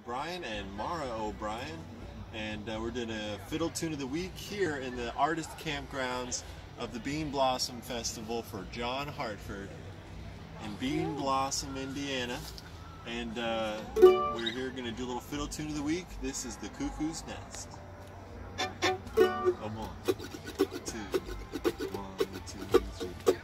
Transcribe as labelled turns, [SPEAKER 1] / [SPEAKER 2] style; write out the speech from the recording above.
[SPEAKER 1] O'Brien and Maura O'Brien, and we're doing a Fiddle Tune of the Week here in the artist campgrounds of the Beanblossom Festival for John Hartford in Beanblossom, Indiana. And we're here going to do a little Fiddle Tune of the Week. This is the Cuckoo's Nest. 1, 2, 1, 2, 3.